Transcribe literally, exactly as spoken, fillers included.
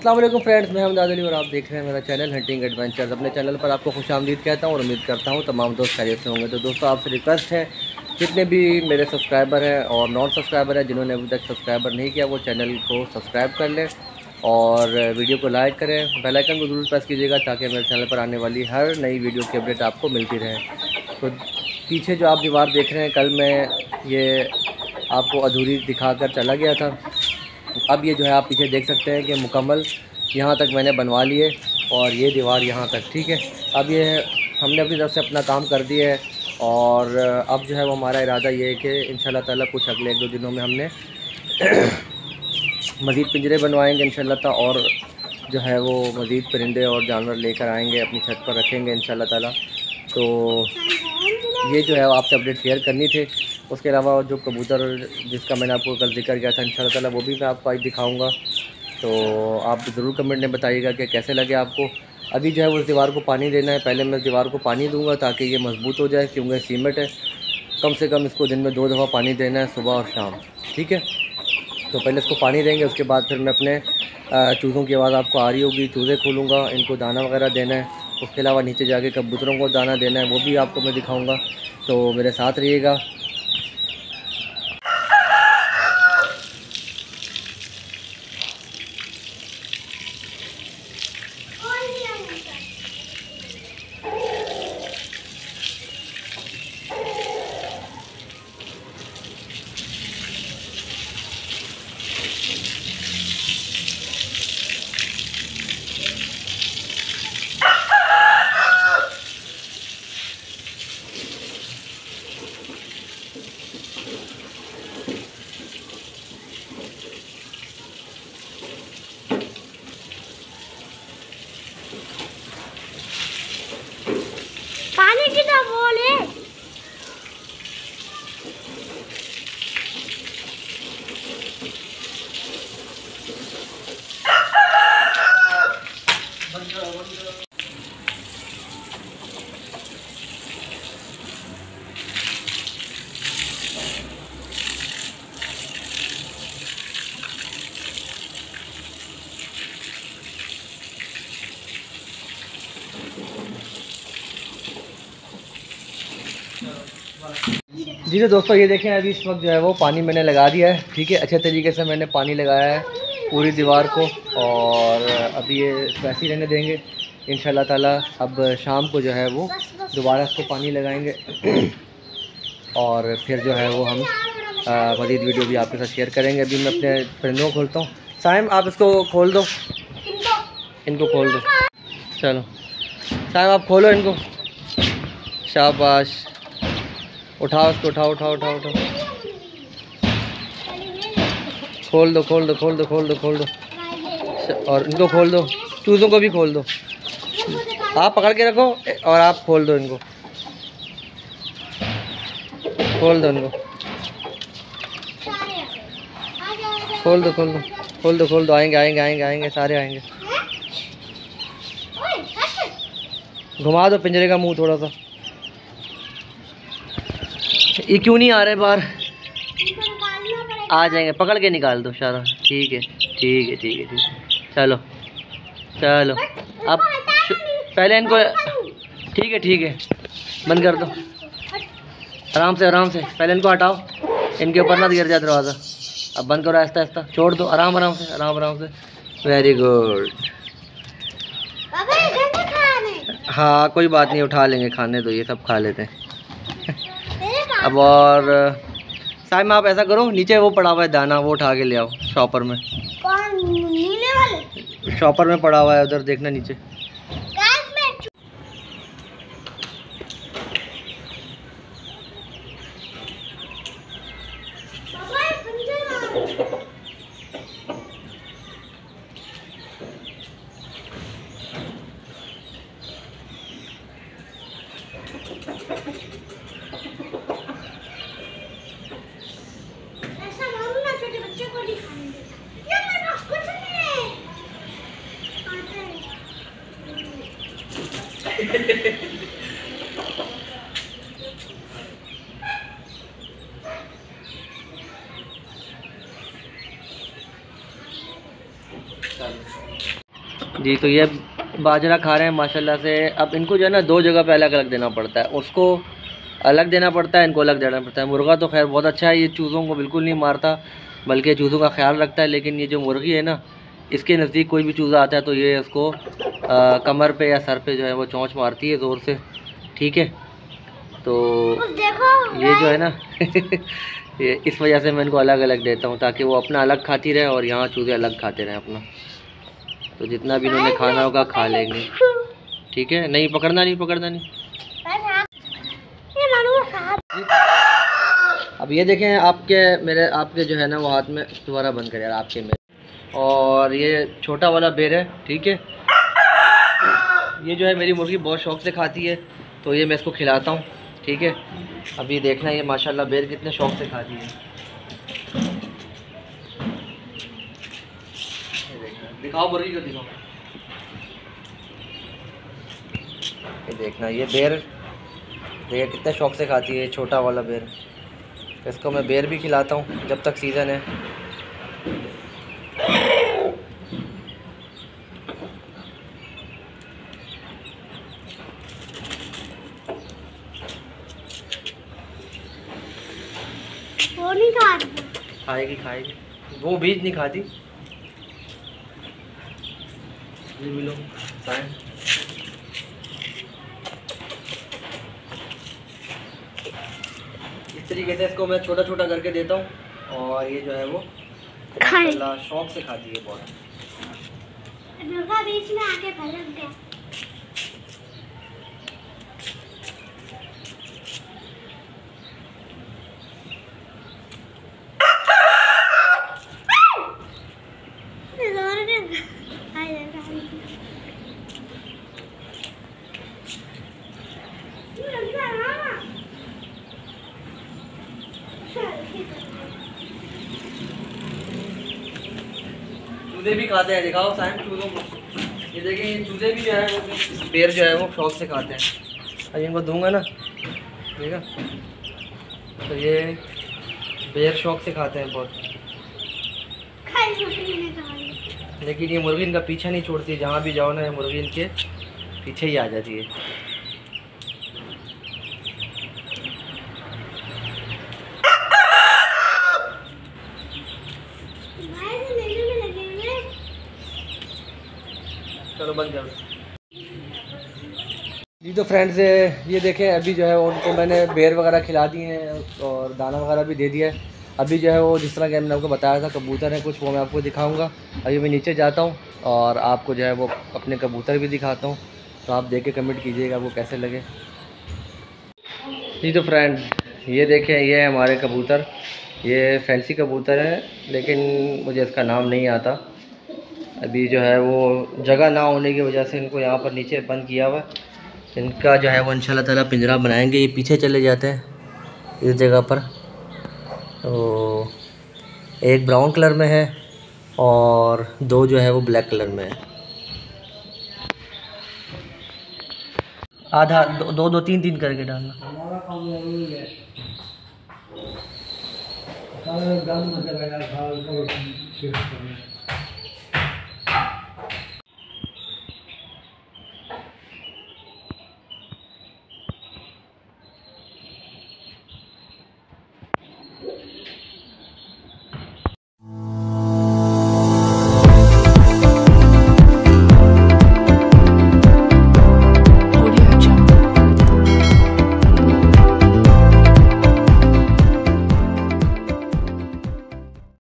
अस्सलाम वालेकुम फ्रेंड्स, मैं हमदाद अली और आप देख रहे हैं मेरा चैनल हंटिंग एडवेंचर्स। अपने चैनल पर आपको खुशामदीद कहता हूँ और उम्मीद करता हूँ तमाम दोस्त खैरियत से होंगे। तो दोस्तों आपसे रिक्वेस्ट है, जितने भी मेरे सब्सक्राइबर हैं और नॉन सब्सक्राइबर हैं, जिन्होंने अभी तक सब्सक्राइबर नहीं किया वो चैनल को सब्सक्राइब कर लें और वीडियो को लाइक करें। बेल आइकन को ज़रूर प्रेस कीजिएगा ताकि मेरे चैनल पर आने वाली हर नई वीडियो की अपडेट आपको मिलती रहे। तो पीछे जो आप दीवार देख रहे हैं, कल मैं ये आपको अधूरी दिखा कर चला गया था। अब ये जो है आप पीछे देख सकते हैं कि मुकम्मल यहाँ तक मैंने बनवा लिए और ये दीवार यहाँ तक, ठीक है। अब ये हमने अपनी तरफ से अपना काम कर दिया है और अब जो है वो हमारा इरादा ये है कि इंशाल्लाह ताला कुछ अगले एक दो दिनों में हमने मज़ीद पिंजरे बनवाएंगे इंशाल्लाह ताला, और जो है वो मज़ीद परिंदे और जानवर लेकर आएंगे, अपनी छत पर रखेंगे इंशाल्लाह ताला। तो ये जो है आपसे अपडेट शेयर करनी थी। उसके अलावा जो कबूतर जिसका मैंने आपको कल जिक्र किया था इंशाल्लाह ताला वो भी मैं आपको आज दिखाऊंगा। तो आप ज़रूर कमेंट में बताइएगा कि कैसे लगे आपको। अभी जो है उस दीवार को पानी देना है, पहले मैं दीवार को पानी दूंगा ताकि ये मजबूत हो जाए, क्योंकि सीमेंट है। कम से कम इसको दिन में दो दफ़ा पानी देना है, सुबह और शाम, ठीक है। तो पहले इसको पानी देंगे, उसके बाद फिर मैं अपने चूज़ों की आवाज़ आपको आ रही होगी, चूज़े खोलूँगा, इनको दाना वगैरह देना है। उसके अलावा नीचे जाके कबूतरों को दाना देना है, वो भी आपको मैं दिखाऊँगा। तो मेरे साथ रहिएगा। पानी कितना बोल है? जी तो दोस्तों ये देखें, अभी इस वक्त जो है वो पानी मैंने लगा दिया है, ठीक है। अच्छे तरीके से मैंने पानी लगाया है पूरी दीवार को और अभी ये वैसे ही रहने देंगे इंशाल्लाह ताला। अब शाम को जो है वो दोबारा इसको पानी लगाएंगे और फिर जो है वो हम मज़ीद वीडियो भी आपके साथ शेयर करेंगे। अभी मैं अपने परिंदों को खोलता हूँ। साइम आप इसको खोल दो, इनको खोल दो, चलो साइम आप खोलो इनको, शाबाश। उठाओ इसको, उठाओ उठाओ उठाओ उठाओ, खोल दो खोल दो खोल दो खोल दो खोल दो और इनको खोल दो, चूज़ों को भी खोल दो। आप पकड़ के रखो और आप खोल दो इनको, खोल दो इनको, खोल दो खोल दो खोल दो खोल दो। आएंगे आएंगे आएंगे आएंगे सारे आएंगे। घुमा दो पिंजरे का मुंह थोड़ा सा। ये क्यों नहीं आ रहे बाहर? आ जाएंगे, पकड़ के निकाल दो सारा। ठीक है ठीक है ठीक है ठीक है, चलो चलो अब पहले इनको, ठीक है ठीक है, बंद कर दो आराम से आराम से। पहले इनको हटाओ, इनके ऊपर ना गिर जाए दरवाज़ा। अब बंद करो आहिस्ता आहिस्ता, छोड़ दो आराम आराम से आराम आराम से। Very good. हाँ कोई बात नहीं, उठा लेंगे, खाने दो, ये सब खा लेते हैं। अब और साइम आप ऐसा करो, नीचे वो पड़ा हुआ है दाना, वो उठा के ले आओ शॉपर में। कौन? नीले वाले शॉपर में पड़ा हुआ है, उधर देखना नीचे। जी। तो ये बाजरा खा रहे हैं माशाल्लाह से। अब इनको जो है ना दो जगह पे अलग अलग देना पड़ता है, उसको अलग देना पड़ता है, इनको अलग देना पड़ता है। मुर्गा तो खैर बहुत अच्छा है, ये चूज़ों को बिल्कुल नहीं मारता बल्कि चूज़ों का ख्याल रखता है। लेकिन ये जो मुर्गी है ना, इसके नज़दीक कोई भी चूज़ा आता है तो ये उसको आ, कमर पे या सर पे जो है वो चोंच मारती है ज़ोर से, ठीक है। तो ये जो है ना ये इस वजह से मैं इनको अलग अलग देता हूँ ताकि वो अपना अलग खाती रहे और यहाँ चूज़े अलग खाते रहें अपना। तो जितना भी इन्होंने खाना होगा खा लेंगे, ठीक है। नहीं पकड़ना नहीं पकड़ना नहीं। अब ये देखें आपके मेरे आपके जो है ना वो हाथ में दोबारा बंद कर यार आपके में। और ये छोटा वाला बेर है, ठीक है। ये जो है मेरी मुर्गी बहुत शौक से खाती है तो ये मैं इसको खिलाता हूँ, ठीक है। अभी देखना ये माशाल्लाह बेर कितने शौक से खाती है। दिखाओ मुर्गी को दिखाओ। ये देखना ये बेर देखिए कितने शौक से खाती है, छोटा वाला बेर। इसको मैं बेर भी खिलाता हूँ जब तक सीज़न है। वो नहीं खाती। खाएगी खाएगी, वो बीज नहीं खाती। ये मिलो साइन। इस तरीके से इसको मैं छोटा छोटा करके देता हूँ और ये जो है वो माशाल्लाह शौक से खाती है बहुत। बीच में आके पलट गया। चूजे भी खाते हैं, दिखाओ साइन चूजों को। ये देखिए ये चूजे भी जो है वो बेर जो है वो शौक से खाते हैं। अब इनको दूंगा ना, ठीक है। तो ये बेर शौक से खाते हैं बहुत। लेकिन ये मुर्गी इनका पीछा नहीं छोड़ती, जहाँ भी जाओ ना ये मुर्गी इनके पीछे ही आ जाती है। चलो बंद करो जी। तो फ्रेंड्स ये देखें अभी जो है उनको मैंने बेर वगैरह खिला दिए हैं और दाना वगैरह भी दे दिया है। अभी जो है वो जिस तरह कि मैंने आपको बताया था कबूतर है कुछ, वो मैं आपको दिखाऊंगा। अभी मैं नीचे जाता हूँ और आपको जो है वो अपने कबूतर भी दिखाता हूँ। तो आप देख के कमेंट कीजिएगा आपको कैसे लगे जी। तो फ्रेंड्स ये देखें ये है हमारे कबूतर, ये फैंसी कबूतर है लेकिन मुझे इसका नाम नहीं आता। अभी जो है वो जगह ना होने की वजह से इनको यहाँ पर नीचे बंद किया हुआ है। इनका जो है वो इंशाल्लाह ताला पिंजरा बनाएंगे। ये पीछे चले जाते हैं इस जगह पर। तो एक ब्राउन कलर में है और दो जो है वो ब्लैक कलर में है। आधा दो दो, दो तीन तीन करके डालना।